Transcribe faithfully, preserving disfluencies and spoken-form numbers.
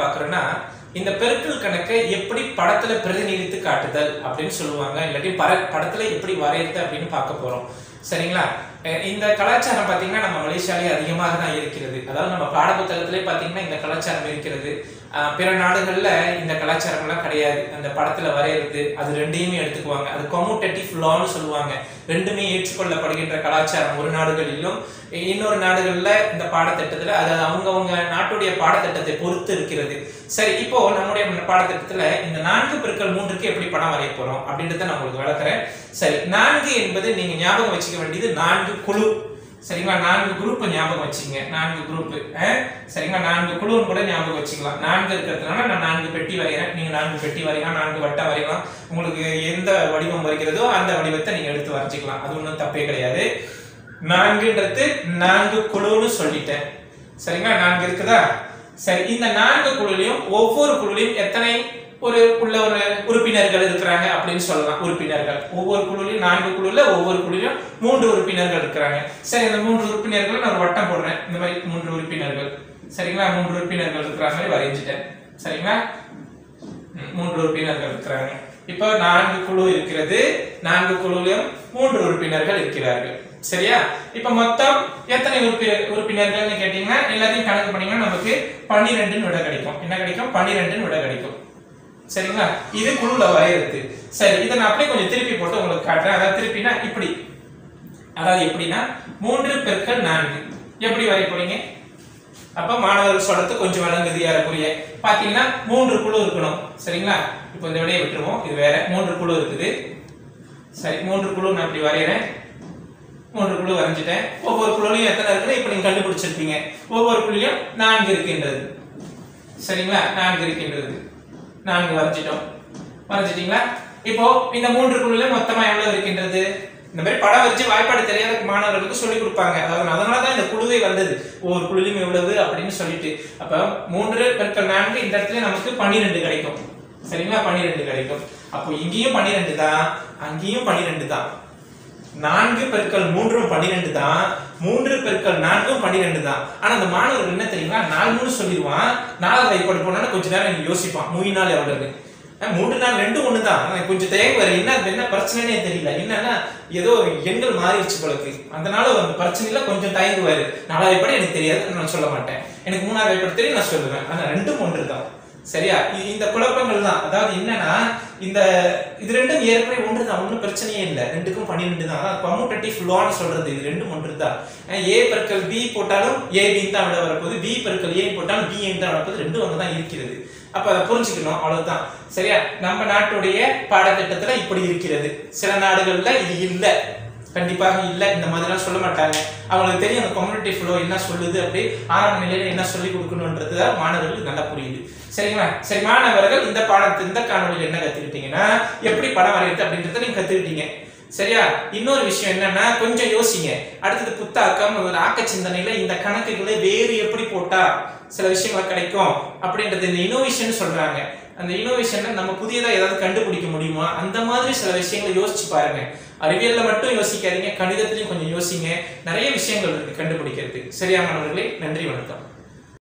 பார்க்கறோம்னா இந்த பெருக்கல் கணக்கை எப்படி படத்துல பிரதிநிதித்து காட்டுதல் அப்படின்னு சொல்லுவாங்க, இல்லாட்டி படத்துல எப்படி வரையறது அப்படின்னு பார்க்க போறோம். சரிங்களா? இந்த கலாச்சாரம் பாத்தீங்கன்னா நம்ம மலேசியாலே அதிகமாக தான் இருக்கிறது. அதாவது நம்ம பாட புத்தகத்திலே பாத்தீங்கன்னா இந்த கலாச்சாரம் இருக்கிறது. பிற நாடுகள்ல இந்த கலாச்சாரம் எல்லாம் கிடையாது. அந்த படத்துல வரையறது அது ரெண்டையுமே எடுத்துக்குவாங்க. அது கம்யூட்டேட்டிவ் லான்னு சொல்லுவாங்க. ரெண்டுமே ஏற்றுக்கொள்ளப்படுகின்ற கலாச்சாரம் ஒரு நாடுகளிலும், இன்னொரு நாடுகள்ல இந்த பாடத்திட்டத்துல அது அவங்கவுங்க நாட்டுடைய பாடத்திட்டத்தை பொறுத்து இருக்கிறது. சரி, இப்போ நம்முடைய பாடத்திட்டத்துல இந்த நான்கு பெருக்கல் மூன்றுக்கு எப்படி படம் வரைய போறோம் அப்படின்றத நான் உங்களுக்கு விளக்குறேன். சரி, நான்கு என்பது நீங்க ஞாபகம் வச்சுக்க வேண்டியது நான்கு குழு. சரிங்களா? நான்கு குரூப் ஞாபகம் வச்சுங்க. நான்கு குரூப் சரிங்களா? நான்கு குழுன்னு கூட ஞாபகம் வச்சுக்கலாம். நான்கு இருக்கிறதுனால நான் நான்கு பெட்டி வரைகிறேன். நீங்க நான்கு பெட்டி வரையலாம், நான்கு வட்டம் வரையலாம். உங்களுக்கு எந்த வடிவம் வருகிறதோ அந்த வடிவத்தை நீங்க எடுத்து வரைச்சிக்கலாம். அது ஒன்றும் தப்பே கிடையாது. நான்குன்றது நான்கு குழுன்னு சொல்லிட்டேன். சரிங்களா? நான்கு இருக்குதா? சரி, இந்த நான்கு குழுலையும் ஒவ்வொரு குழுலையும் எத்தனை ஒரு உள்ள ஒரு உறுப்பினர்கள் இருக்கிறாங்க அப்படின்னு சொல்லலாம். உறுப்பினர்கள் ஒவ்வொரு குழுலையும் நான்கு குழுல ஒவ்வொரு குழுலையும் மூன்று உறுப்பினர்கள் இருக்கிறாங்க. சரி, இந்த மூன்று உறுப்பினர்கள் நான் ஒரு வட்டம் போடுறேன். இந்த மாதிரி மூன்று உறுப்பினர்கள். சரிங்களா? மூன்று உறுப்பினர்கள் இருக்கிற மாதிரி வரைஞ்சிட்டேன். சரிங்களா? மூன்று உறுப்பினர்கள் இருக்கிறாங்க. இப்போ நான்கு குழு இருக்கிறது. நான்கு குழுலையும் மூன்று உறுப்பினர்கள் இருக்கிறார்கள். சரியா? இப்ப மொத்தம் எத்தனை உறுப்பினர்கள் கேட்டீங்கன்னா எல்லாத்தையும் கணக்கு பண்ணீங்கன்னா நமக்கு பன்னிரெண்டு விட கிடைக்கும். என்ன கிடைக்கும்? பன்னிரெண்டு விட கிடைக்கும். சரிங்களா? இது குழுல வரையறது. சரி, இதை நான் அப்படியே கொஞ்சம் திருப்பி போட்டு உங்களுக்கு காட்டுறேன். அதாவது திருப்பினா இப்படி, அதாவது எப்படின்னா மூன்று பெருக்கல் நான்கு எப்படி வரைய போறீங்க? அப்ப மாணவர்கள் சொல்றது கொஞ்சம் வழங்குது. யாருக்குரிய பாத்தீங்கன்னா மூன்று குழு இருக்கணும். சரிங்களா? இப்போ இந்த விடையை விட்டுருவோம். இது வேற மூன்று குழு இருக்குது. சரி, மூன்று குழு நான் இப்படி வரைகிறேன். மூன்று குழு வரைஞ்சிட்டேன். ஒவ்வொரு குழுலையும் எத்தனை இருக்குன்னு இப்ப நீங்க கண்டுபிடிச்சிருப்பீங்க. ஒவ்வொரு குழுலையும் நான்கு இருக்கின்றது. சரிங்களா? நான்கு இருக்கின்றது. நான்கு வரைஞ்சிட்டோம். வரைஞ்சிட்டீங்களா? இப்போ இந்த மூன்று குழுல மொத்தமா எவ்வளவு இருக்கின்றது? இந்த மாதிரி படம் வச்சு வாய்ப்பாடு தெரியாத மாணவர்களுக்கு சொல்லி கொடுப்பாங்க. அதாவது அதனாலதான் இந்த குழுவை வந்தது. ஒவ்வொரு குழுலையும் எவ்வளவு அப்படின்னு சொல்லிட்டு. அப்ப மூன்று பெருக்கல் நான்கு இந்த இடத்துல நமக்கு பன்னிரெண்டு கிடைக்கும். சரிங்களா? பன்னிரெண்டு கிடைக்கும். அப்போ இங்கேயும் பன்னிரெண்டு தான், அங்கேயும் பன்னிரெண்டு தான். நான்கு பெருக்கல் மூன்றும் பன்னிரெண்டு தான், மூன்று பெருக்கல் நான்கும் பன்னிரெண்டு தான். ஆனா அந்த மாணவர்கள் என்ன தெரியுமா, நாலு மூணு சொல்லிடுவான். நாலாவது வைப்பாடு போனா கொஞ்ச நேரம் யோசிப்பான். மூணு நாள் எவ்வளவு, மூன்று நாள் ரெண்டு ஒண்ணு தான். கொஞ்சம் தேவை என்ன என்ன பிரச்சனைனே தெரியல. என்னன்னா ஏதோ எண்கள் மாறிடுச்சு போலக்கு. அதனால அந்த பிரச்சனையில கொஞ்சம் தயங்குவாரு. நாலாவது வைப்பாடு எனக்கு தெரியாது, நான் சொல்ல மாட்டேன். எனக்கு மூணாவது வைப்பாடு தெரியும், நான் சொல்லுவேன். ஆனா ரெண்டும் ஒன்று தான். சரியா? இந்த குழப்பங்கள் தான். அதாவது என்னன்னா இந்த இது ரெண்டும் ஏற்கனவே ஒன்று தான், ஒன்றும் பிரச்சனையே இல்லை. ரெண்டுக்கும் பன்னிரெண்டு தான். அதான் கம்யூட்டேட்டிவ் லான்னு சொல்றது. இது ரெண்டும் ஒன்று தான். ஏ பெருக்கல் பி போட்டாலும் ஏ பின்னு தான் விட வரப்போகுது, பி பெருக்கல் ஏ போட்டாலும் பி ஏன்னு தான் வரப்போகுது. ரெண்டும் ஒன்று தான் இருக்கிறது. அப்ப அதை புரிஞ்சுக்கணும், அவ்வளவுதான். சரியா? நம்ம நாட்டுடைய பாடத்திட்டத்துல இப்படி இருக்கிறது. சில நாடுகள்ல இது இல்லை, கண்டிப்பாக இல்ல. இந்த மாதிரிலாம் சொல்ல மாட்டாங்க. அவங்களுக்கு தெரியும் அந்த கம்யூனிட்டி ஃப்ளோ என்ன சொல்லுது, அப்படி ஆரம்ப நிலையில என்ன சொல்லி கொடுக்கணும்ன்றது மாணவர்களுக்கு நல்லா புரியுது. சரிங்களா? சரி, மாணவர்கள் இந்த பாடத்து இந்த காணொலியில் என்ன கத்துக்கிட்டீங்கன்னா எப்படி படம் வரையிறது அப்படின்றத நீங்க கத்துக்கிட்டீங்க. சரியா? இன்னொரு விஷயம் என்னன்னா கொஞ்சம் யோசிங்க. அடுத்தது புத்தாக்கம், ஒரு ஆக்க சிந்தனையில இந்த கணக்குகளை வேறு எப்படி போட்டா சில விஷயங்கள் கிடைக்கும் அப்படின்றது இந்த இனோவேஷன் சொல்றாங்க. அந்த இனோவேஷன் நம்ம புதியதா ஏதாவது கண்டுபிடிக்க முடியுமா, அந்த மாதிரி சில விஷயங்களை யோசிச்சு பாருங்க. அறிவியல்ல மட்டும் யோசிக்காதீங்க, கணிதத்திலையும் கொஞ்சம் யோசிங்க. நிறைய விஷயங்கள் இருக்கு கண்டுபிடிக்கிறது. சரியா மாணவர்களே? நன்றி, வணக்கம்.